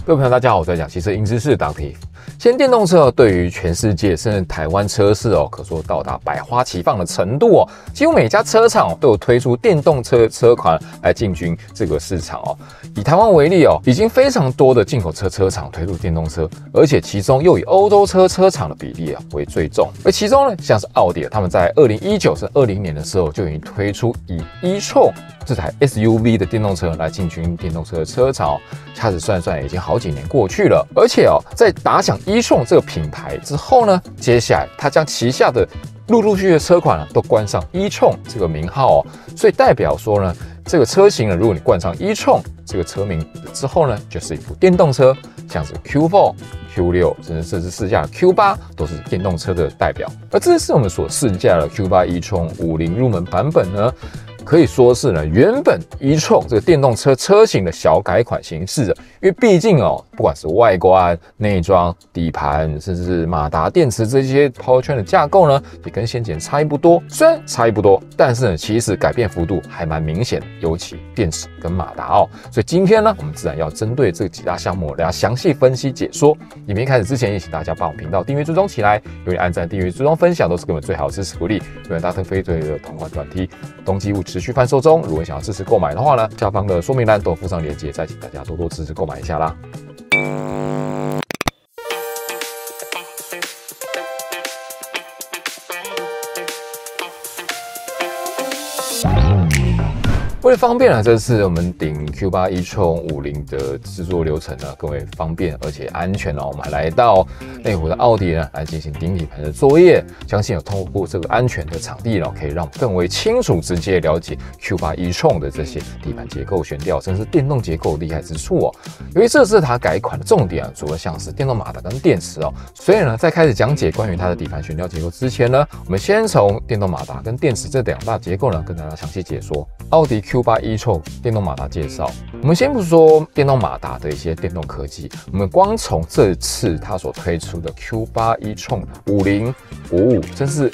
各位朋友，大家好，我在讲汽车新知识Dr. T。现在电动车对于全世界甚至台湾车市可说到达百花齐放的程度几乎每家车厂都有推出电动车车款来进军这个市场以台湾为例已经非常多的进口车厂推出电动车，而且其中又以欧洲车厂的比例为最重。而其中呢，像是奥迪他们在2019至20年的时候就已经推出以e-tron这台 SUV 的电动车来进军电动车的车厂掐指算算已经好几年过去了。而且在打响e-tron这个品牌之后呢，接下来它将旗下的陆续的车款都冠上 e-tron 这个名号所以代表说呢，这个车型呢，如果你冠上 e-tron 这个车名之后呢，就是一部电动车，像是 Q4、Q6 甚至试驾的 Q8 都是电动车的代表。而这次我们所试驾的 Q8 e-tron 50入门版本呢，可以说是呢，原本e-tron这个电动车车型的小改款形式因为毕竟不管是外观、内装、底盘，甚至是马达、电池这些 powertrain 的架构呢，也跟先前差异不多。虽然差异不多，但是呢，其实改变幅度还蛮明显的，尤其电池跟马达所以今天呢，我们自然要针对这几大项目来详细分析解说。影片开始之前，也请大家帮我频道订阅追踪起来，有你按赞、订阅、追踪、分享都是给我们最好的支持鼓励。有人大特飞腿的同款短 T 冬季物持续贩售中，如果你想要支持购买的话呢，下方的说明栏都附上链接，再请大家多多支持购买一下啦。为了方便这次我们顶 Q8 e-tron 50的制作流程呢更为方便而且安全我们还来到内湖的奥迪呢来进行顶底盘的作业。相信有通过这个安全的场地可以让我们更为清楚直接了解 Q8 e-tron 的这些底盘结构、悬吊，甚至是电动结构厉害之处由于这是它改款的重点除了像是电动马达跟电池所以呢，在开始讲解关于它的底盘悬吊结构之前呢，我们先从电动马达跟电池这两大结构呢跟大家详细解说。奥迪 Q8 e-tron 电动马达介绍，我们先不说电动马达的一些电动科技，我们光从这次它所推出的 Q8 e-tron 50、55，甚至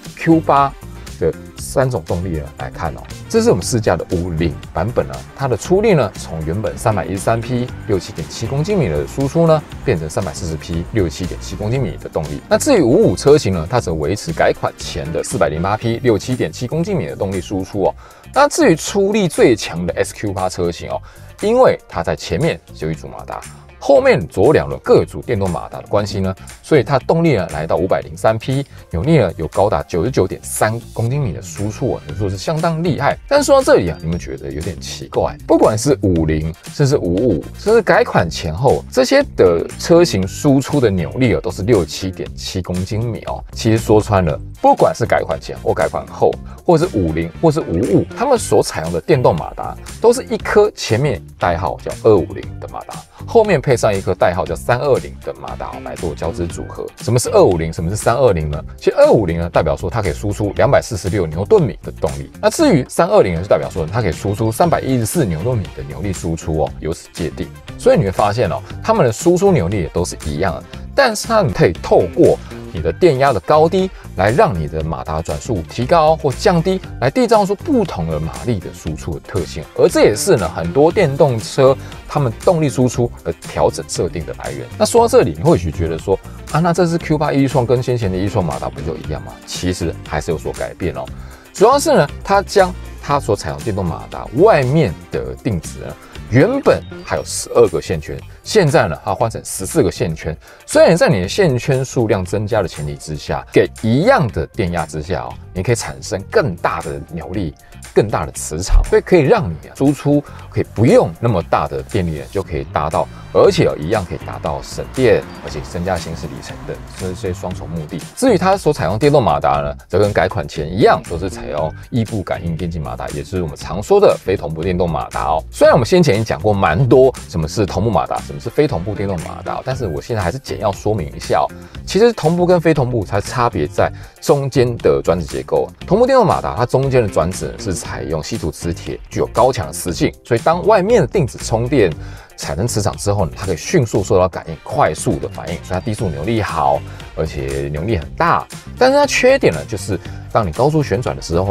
SQ8 的3种动力来看这是我们试驾的50版本它的出力呢，从原本313匹 67.7 公斤米的输出呢，变成340匹 67.7 公斤米的动力。那至于55车型呢，它则维持改款前的408匹 67.7 公斤米的动力输出那至于出力最强的 SQ8 车型因为它在前面只有一组马达，后面左两轮各有组电动马达的关系呢，所以它动力呢来到503匹，扭力呢有高达 99.3 公斤米的输出可以说是相当厉害。但是说到这里你们觉得有点奇怪，不管是50甚至55，甚至改款前后这些的车型输出的扭力都是 67.7 公斤米其实说穿了，不管是改款前或改款后，或是50或是55，他们所采用的电动马达都是一颗前面代号叫250的马达，后面配上一颗代号叫320的马达来做交织组合。什么是250？什么是320呢？其实250呢代表说它可以输出246牛顿米的动力，那至于320呢，就代表说它可以输出314牛顿米的扭力输出由此界定。所以你会发现它们的输出扭力也都是一样的，但是它们可以透过你的电压的高低来让你的马达转速提高或降低，来缔造出不同的马力的输出的特性。而这也是呢很多电动车它们动力输出的调整设定的来源。那说到这里，你或许觉得说那这是 Q8 e-tron 跟先前的 e-tron 马达不就一样吗？其实还是有所改变主要是呢，它将它所采用电动马达外面的定值呢，原本还有12个线圈，现在呢它换成14个线圈。虽然在你的线圈数量增加的前提之下，给一样的电压之下你可以产生更大的扭力、更大的磁场，所以可以让你输出可以不用那么大的电力就可以达到，而且一样可以达到省电，而且增加行驶里程的这些双重目的。至于它所采用电动马达呢，则跟改款前一样，都是采用异步感应电竞马达，也就是我们常说的非同步电动马达虽然我们先前已经讲过蛮多什么是同步马达，什么是非同步电动马达，但是我现在还是简要说明一下其实同步跟非同步它差别在中间的转子结构。同步电动马达它中间的转子是采用稀土磁铁，具有高强的磁性，所以当外面的定子充电产生磁场之后呢，它可以迅速受到感应，快速的反应，所以它低速扭力好，而且扭力很大。但是它缺点呢，就是当你高速旋转的时候呢，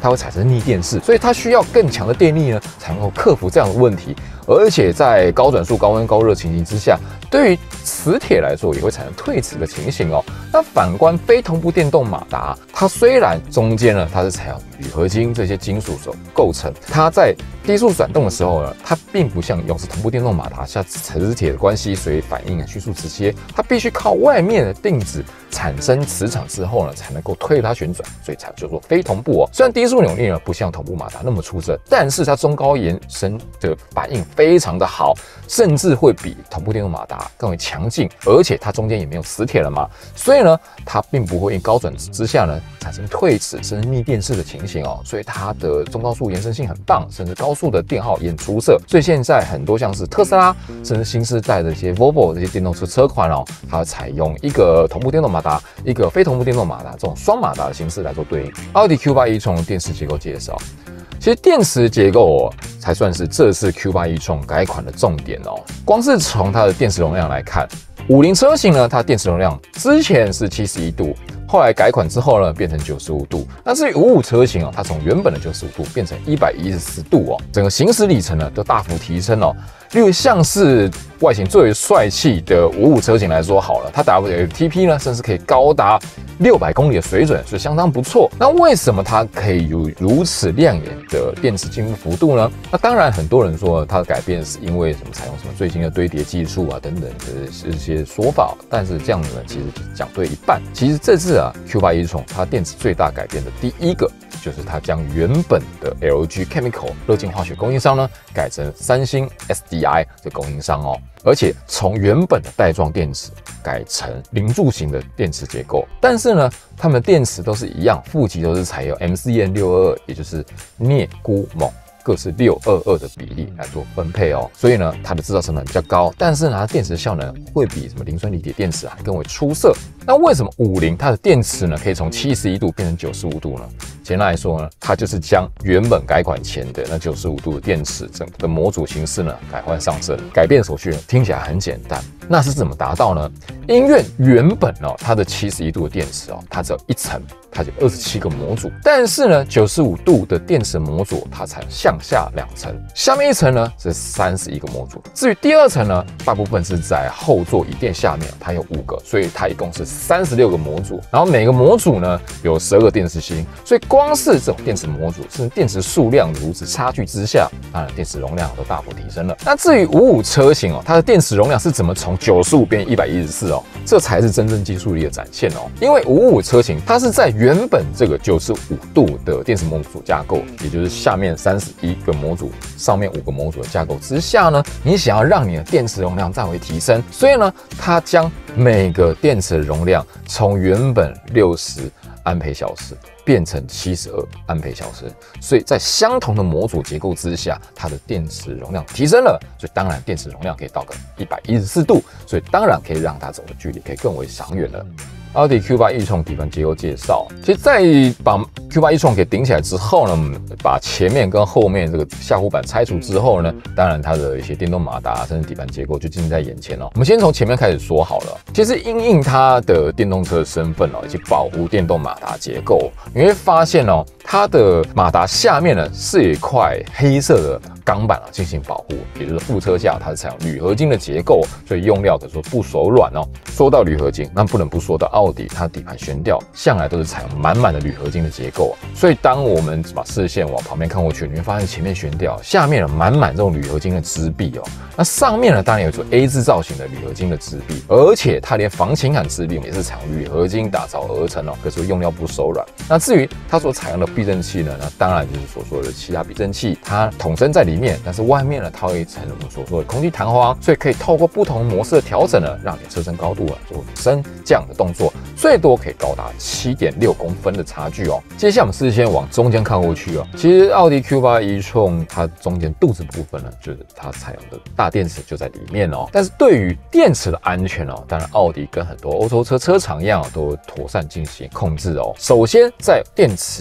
它会产生逆电势，所以它需要更强的电力呢，才能够克服这样的问题。而且在高转速、高温、高热情形之下，对于磁铁来说也会产生退磁的情形哦。那反观非同步电动马达，它虽然中间呢它是采用铝合金这些金属所构成，它在低速转动的时候呢，它并不像永磁同步电动马达下磁铁的关系，所以反应迅速直接，它必须靠外面的定子产生磁场之后呢，才能够推它旋转，所以才叫做非同步哦。虽然低速扭力呢不像同步马达那么出色，但是它中高延伸的反应非常的好，甚至会比同步电动马达更为强劲，而且它中间也没有磁铁了嘛，所以呢，它并不会因高转之下呢产生退磁甚至逆电势的情形哦，所以它的中高速延伸性很棒，甚至高速的电耗也很出色。所以现在很多像是特斯拉，甚至新世代的一些 Volvo 这些电动车车款哦，它采用一个同步电动马达，一个非同步电动马达这种双马达的形式来做对应。奥迪 Q8 e-tron 的电池结构介绍。其实电池结构才算是这次 Q8 e-tron 改款的重点哦。光是从它的电池容量来看，50车型呢，它电池容量之前是71度，后来改款之后呢，变成95度。那至于55车型哦，它从原本的95度变成114度哦，整个行驶里程呢都大幅提升哦。例如像是外形最为帅气的55车型来说好了，它 WLTP 呢甚至可以高达600公里的水准，是相当不错。那为什么它可以有如此亮眼的电池进步幅度呢？那当然，很多人说它的改变是因为什么采用什么最新的堆叠技术啊等等的这些说法，但是这样呢，其实讲对一半。其实这次Q8 e-tron 它电池最大改变的第一个，就是它将原本的 LG Chemical 乐金化学供应商呢，改成三星 SDI 的供应商哦。而且从原本的带状电池改成零柱型的电池结构，但是呢，它们电池都是一样，负极都是采用 MCN622，也就是镍钴锰各是622的比例来做分配哦，所以呢，它的制造成本比较高，但是呢，它电池效能会比什么磷酸锂铁电池还更为出色。那为什么50它的电池呢可以从71度变成95度呢？简单来说呢，它就是将原本改款前的那95度的电池整个模组形式呢改换上色，改变手续呢听起来很简单，那是怎么达到呢？因为原本它的71度的电池它只有一层，它就27个模组，但是呢95度的电池模组它才向下2层，下面一层呢是31个模组，至于第二层呢，大部分是在后座椅垫下面，它有5个，所以它一共是36个模组，然后每个模组呢有12个电池芯，所以光是这种电池模组，甚至电池数量如此差距之下，当然电池容量都大幅提升了。那至于55车型它的电池容量是怎么从95变114这才是真正技术力的展现因为55车型它是在原本这个95度的电池模组架构，也就是下面31个模组，上面5个模组的架构之下呢，你想要让你的电池容量再为提升，所以呢，它将每个电池的容量从原本60安培小时变成72安培小时，所以在相同的模组结构之下，它的电池容量提升了，所以当然电池容量可以到个114度，所以当然可以让它走的距离可以更为长远了。奥迪 Q8 e-tron 底盘结构介绍，其实在把 Q8 e-tron 给顶起来之后呢，把前面跟后面这个下护板拆除之后呢，当然它的一些电动马达甚至底盘结构就近在眼前我们先从前面开始说好了。其实因应它的电动车的身份以及保护电动马达结构，你会发现它的马达下面呢是一块黑色的钢板进行保护，也就是副车架它是采用铝合金的结构，所以用料可说不手软说到铝合金，那不能不说到奥迪它底盘悬吊向来都是采用满满的铝合金的结构所以当我们把视线往旁边看过去，你会发现前面悬吊下面有满满这种铝合金的支臂那上面呢当然有做 A 字造型的铝合金的支臂，而且它连防倾杆支臂也是采用铝合金打造而成可是用料不手软。那至于它所采用的避震器呢，那当然就是所说的气压避震器，它桶身在里面，但是外面呢套一层我们所说的空气弹簧，所以可以透过不同模式的调整呢，让你车身高度做升降的动作，最多可以高达7.6公分的差距接下来我们视线往中间看过去其实奥迪 Q8 e-tron 它中间肚子部分呢，就是它采用的大电池就在里面但是对于电池的安全当然奥迪跟很多欧洲车厂一样都妥善进行控制首先在电池的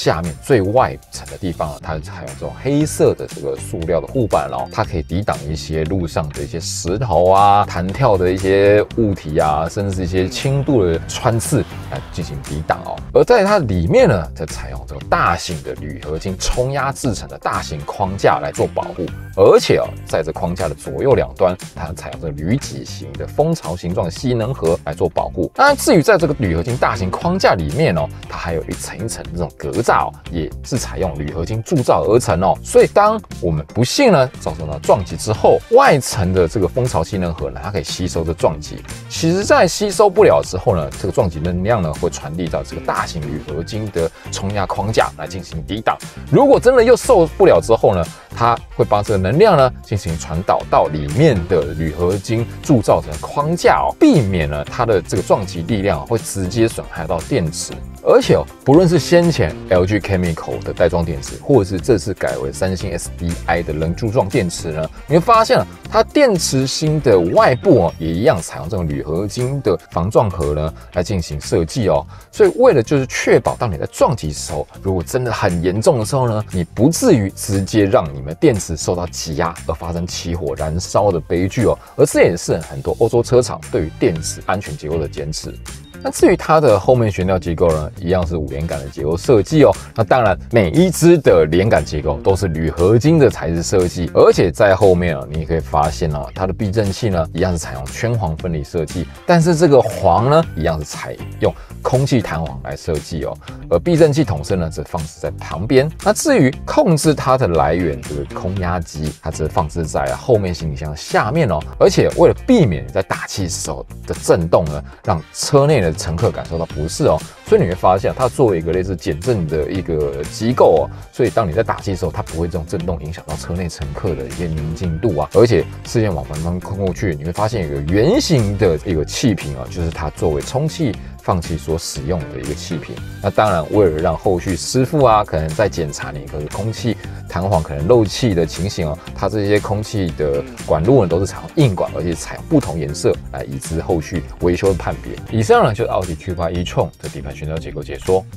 下面最外层的地方呢，它采用这种黑色的这个塑料的护板哦，它可以抵挡一些路上的一些石头啊、弹跳的一些物体啊，甚至一些轻度的穿刺来进行抵挡哦。而在它里面呢，则采用这个大型的铝合金冲压制成的大型框架来做保护，而且哦，在这框架的左右两端，它采用这个铝脊型的蜂巢形状的吸能盒来做保护。当然，至于在这个铝合金大型框架里面哦，它还有一层一层的这种格栅哦，也是采用铝合金铸造而成哦。所以，当我们不幸呢遭受到撞击之后，外层的这个蜂巢吸能盒呢，它可以吸收这撞击。其实，在吸收不了之后呢，这个撞击能量呢会传递到这个大型铝合金的冲压框架来进行抵挡。如果真的又受不了之后呢，它会把这个能量呢进行传导到里面的铝合金铸造成的框架哦，避免了它的这个撞击力量会直接损害到电池。而且不论是先前 LG Chemical 的袋装电池，或者是这次改为三星 SDI 的人柱状电池呢，你会发现它电池芯的外部也一样采用这种铝合金的防撞盒呢来进行设计哦。所以为了就是确保当你在撞击的时候，如果真的很严重的时候呢，你不至于直接让你们电池受到挤压而发生起火燃烧的悲剧哦。而这也是很多欧洲车厂对于电池安全结构的坚持。那至于它的后面悬吊结构呢，一样是5连杆的结构设计哦。那当然，每一支的连杆结构都是铝合金的材质设计，而且在后面你也可以发现它的避震器呢，一样是采用圈簧分离设计，但是这个簧呢，一样是采用空气弹簧来设计哦。而避震器筒身呢，则放置在旁边。那至于控制它的来源，这个空压机，它则放置在后面行李箱下面哦。而且为了避免你在打气时候的震动呢，让车内的乘客感受到不适哦，所以你会发现它作为一个类似减震的一个机构哦，所以当你在打气的时候，它不会这种震动影响到车内乘客的一些宁静度啊。而且视线往旁边看过去，你会发现有一个圆形的一个气瓶啊，就是它作为充气放气所使用的一个气瓶。那当然，为了让后续师傅可能在检查你的空气弹簧可能漏气的情形哦，它这些空气的管路呢都是采用硬管，而且采用不同颜色来以资后续维修的判别。以上呢就是奥迪 Q8 e-tron 的底盘悬吊结构解说。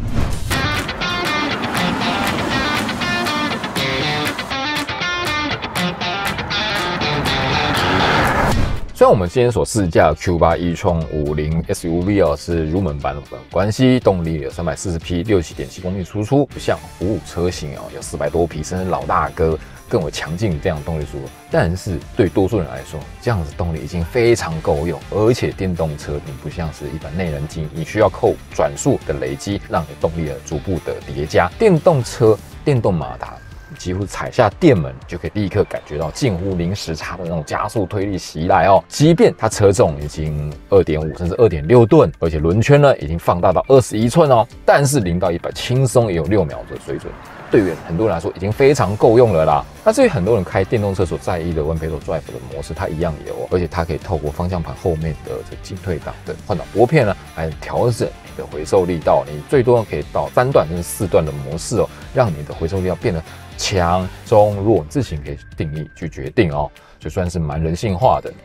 虽然我们今天所试驾的 Q8 e-tron 50 SUV 是入门版的关系，动力有340匹，67.7公斤输出，不像55车型有400多匹，甚至老大哥更为强劲这样的动力输出。但是对多数人来说，这样子动力已经非常够用，而且电动车并不像是一般内燃机，你需要靠转速的累积，让你的动力逐步的叠加。电动车、电动马达，几乎踩下电门就可以立刻感觉到近乎零时差的那种加速推力袭来哦。即便它车重已经2.5甚至2.6吨，而且轮圈呢已经放大到21寸哦，但是0到100轻松也有6秒的水准。对于很多人来说已经非常够用了啦。那至于很多人开电动车所在意的 One Pedal Drive 的模式，它一样有而且它可以透过方向盘后面的这进退档的换挡拨片呢，来调整你的回收力道。你最多可以到3段甚至4段的模式哦，让你的回收力道变得强、中、弱，自行可以定义去决定哦，就算是蛮人性化的。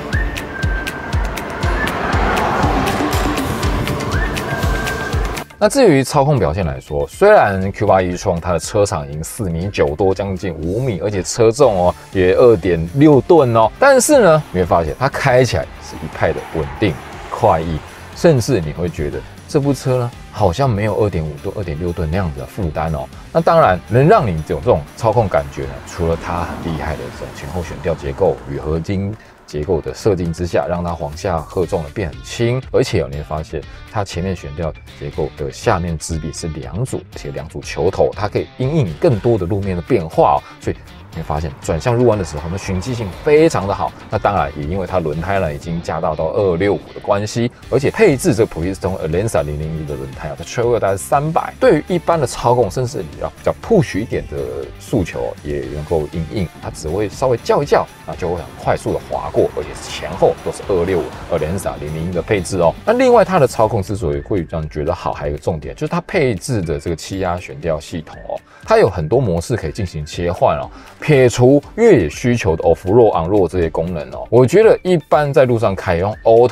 那至于操控表现来说，虽然 Q8 e-tron 它的车长已经4.9米多，将近5米，而且车重也2.6吨哦，但是呢，你会发现它开起来是一派的稳定、快意，甚至你会觉得这部车呢好像没有2.5吨、2.6吨那样子的负担哦。那当然能让你有这种操控感觉呢，除了它很厉害的这种前后悬吊结构、铝合金结构的设定之下，让它往下荷重的变很轻，而且你会发现它前面悬吊结构的下面支臂是2组，而且2组球头，它可以因应更多的路面的变化所以你会发现转向入弯的时候，它循迹性非常的好。那当然也因为它轮胎呢已经加大到265的关系，而且配置这普利司通 Alenza 001的轮胎它 trail 大概是300，对于一般的操控，甚至要比较 push 一点的诉求也能够因应，它只会稍微叫一叫，就会很快速的滑过，而且前后都是265 Alenza 001的配置哦。那另外它的操控之所以会让你觉得好，还有一个重点就是它配置的这个气压悬吊系统它有很多模式可以进行切换撇除越野需求的 off road、on road 这些功能我觉得一般在路上开用 auto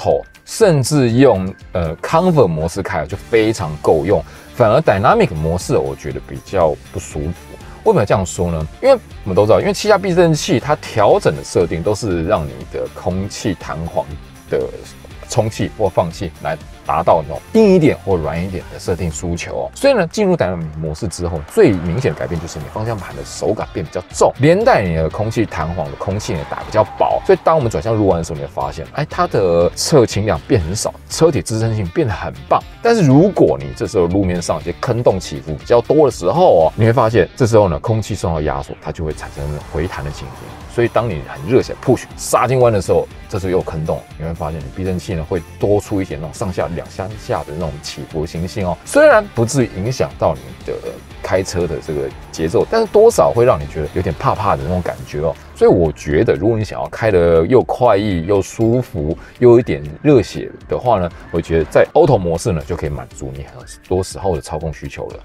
甚至用Comfort 模式开就非常够用。反而 Dynamic 模式我觉得比较不舒服。为什么这样说呢？因为我们都知道，因为气压避震器它调整的设定都是让你的空气弹簧的充气或放气来达到那种硬一点或软一点的设定需求哦。所以呢，进入 Dynamic 模式之后，最明显的改变就是你方向盘的手感变比较重，连带你的空气弹簧的空气呢打比较薄。所以当我们转向入弯的时候，你会发现，它的侧倾量变很少，车体支撑性变得很棒。但是如果你这时候路面上一些坑洞起伏比较多的时候哦，你会发现这时候呢，空气受到压缩，它就会产生回弹的情形。所以当你很热血 push 刹进弯的时候，这时候又有坑洞，你会发现你避震器呢会多出一点那种上下两三下的那种起伏情形哦。虽然不至于影响到你的开车的这个节奏，但是多少会让你觉得有点怕怕的那种感觉哦。所以我觉得，如果你想要开得又快意又舒服又有一点热血的话呢，我觉得在 Auto 模式呢就可以满足你很多时候的操控需求了。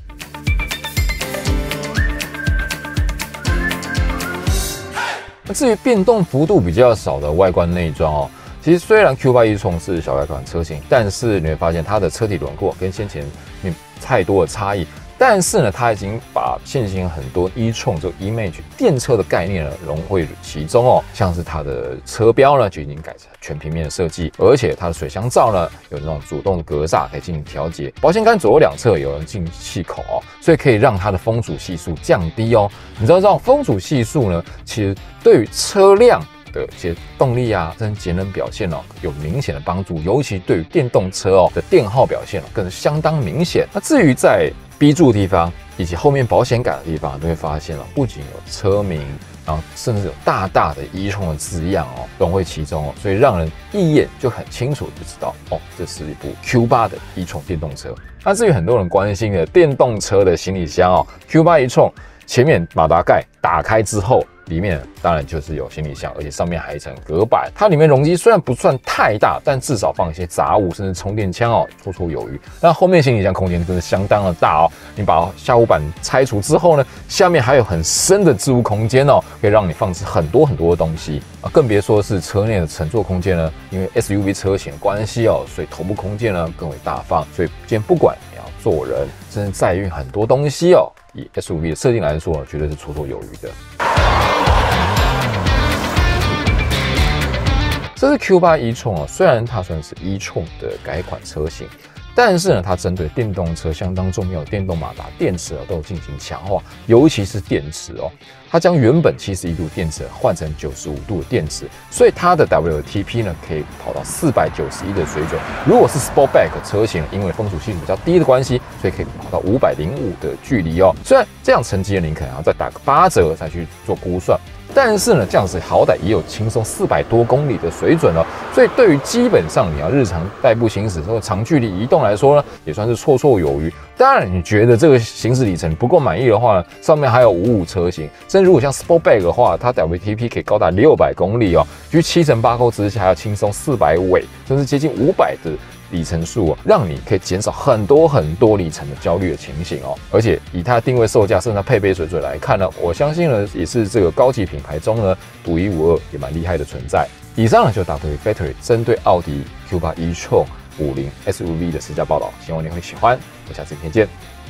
至于变动幅度比较少的外观内装哦，其实虽然 Q8 e-tron 是小改款车型，但是你会发现它的车体轮廓跟先前没有太多的差异。但是呢，它已经把现行很多 e-tron 这个 image 电车的概念呢融汇其中哦，像是它的车标呢就已经改成全平面的设计，而且它的水箱罩呢有那种主动的格栅可以进行调节，保险杆左右两侧有人进气口哦，所以可以让它的风阻系数降低哦。你知道这种风阻系数呢，其实对于车辆的一些动力啊，跟节能表现哦，有明显的帮助，尤其对于电动车哦的电耗表现更是相当明显。那至于在 B 柱的地方以及后面保险杆的地方，都会发现不仅有车名，然后甚至有大大的e-tron的字样哦，融汇其中哦，所以让人一眼就很清楚就知道哦，这是一部 Q8 的e-tron 电动车。那至于很多人关心的电动车的行李箱哦 ，Q8 e-tron 前面马达盖打开之后，里面当然就是有行李箱，而且上面还有一层隔板。它里面容积虽然不算太大，但至少放一些杂物，甚至充电枪哦，绰绰有余。那后面行李箱空间真的相当的大哦。你把下护板拆除之后呢，下面还有很深的置物空间哦，可以让你放置很多很多的东西啊。更别说是车内的乘坐空间呢，因为 SUV 车型的关系哦，所以头部空间呢更为大方。所以今天不管你要坐人，甚至载运很多东西哦，以 SUV 的设定来说呢，绝对是绰绰有余的。这是 Q8 e-tron啊，虽然它算是 e-tron 的改款车型，但是呢，它针对电动车相当重要的电动马达电池都有进行强化，尤其是电池哦，它将原本71度电池换成95度的电池，所以它的 WLTP 呢可以跑到491的水准。如果是 Sportback 车型，因为风阻系数比较低的关系，所以可以跑到505的距离哦。虽然这样成绩呢，你可能要再打个8折才去做估算。但是呢，这样子好歹也有轻松400多公里的水准了，所以对于基本上你要日常代步行驶或长距离移动来说呢，也算是绰绰有余。当然，你觉得这个行驶里程不够满意的话呢，上面还有55车型，甚至如果像 Sportback 的话，它 WLTP 可以高达600公里哦，去7乘8扣之下还要轻松400尾，甚至接近500的里程数哦，让你可以减少很多很多里程的焦虑的情形哦。而且以它的定位售价，甚至它配备水准来看呢，我相信呢也是这个高级品牌中呢独一无二，也蛮厉害的存在。以上呢就是 Dr. Factory 针对奥迪 Q8 e-tron 50 SUV 的试驾报道，希望你会喜欢。我下次影片见。